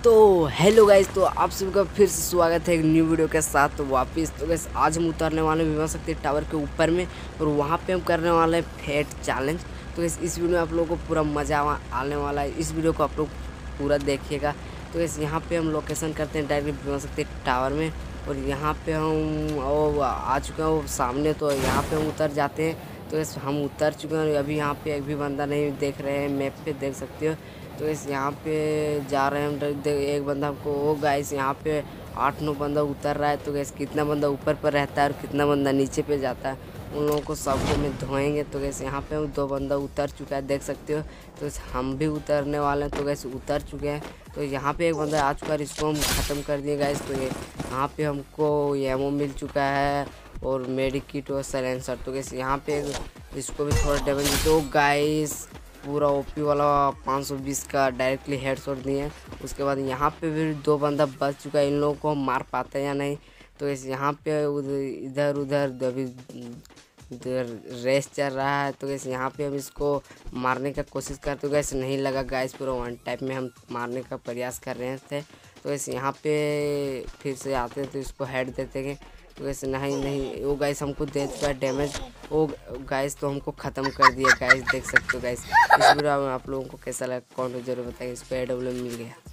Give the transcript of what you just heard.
तो hello guys, तो आप सभी का फिर से स्वागत है एक न्यू वीडियो के साथ। तो वापस तो गाइस आज हम उतरने वाले हैं विमान शक्ति टावर के ऊपर में, और वहाँ पे हम करने वाले हैं फेट चैलेंज। तो गाइस इस वीडियो में आप लोगों को पूरा मज़ा आने वाला है, इस वीडियो को आप लोग पूरा देखिएगा। तो गाइस यहाँ पे हम लोकेशन करते हैं डायरेक्ट विमान शक्ति टावर में, और यहाँ पे हम आ चुके हैं वो सामने। तो यहाँ पे हम उतर जाते हैं। तो गाइस हम उतर चुके हैं, अभी यहाँ पे एक भी बंदा नहीं देख रहे हैं, मैप पे देख सकते हो। तो इस यहाँ पे जा रहे हैं हम, एक बंदा हमको वो गाइस यहाँ पे 8-9 बंदा उतर रहा है। तो गैस कितना बंदा ऊपर पर रहता है और कितना बंदा नीचे पे जाता है, उन लोगों को सबको में धोएंगे। तो गैस यहाँ पे हम 2 बंदा उतर चुका है, देख सकते हो। तो हम भी उतरने वाले हैं, तो गैस उतर चुके हैं। तो यहाँ पे एक बंदा आ चुका है, इसको हम ख़त्म कर दिए गाइस। तो ये यहाँ पे हमको एमओ मिल चुका है और मेडिकिट और सलेंसर। तो गैस यहाँ पे इसको भी थोड़ा डैमेज दो गाइस, पूरा ओपी वाला 520 का डायरेक्टली हेडशॉट दिए। उसके बाद यहाँ पे भी 2 बंदा बच चुका है, इन लोगों को हम मार पाते हैं या नहीं। तो इस यहाँ पे इधर उधर अभी रेस चल रहा है। तो गैस यहाँ पे हम इसको मारने का कोशिश करते, गैस नहीं लगा गाइस, पूरा वन टाइप में हम मारने का प्रयास कर रहे थे। तो गैस यहाँ पे फिर से आते हैं तो इसको हेड देते हैं। तो वैसे नहीं वो गाइस हमको दे चुका है डैमेज वो गाइस, तो हमको ख़त्म कर दिया गाइस, देख सकते हो गाइस। इस वीडियो में आप लोगों को कैसा लगा कमेंट जरूर बताइए। इसको AW मिल गया।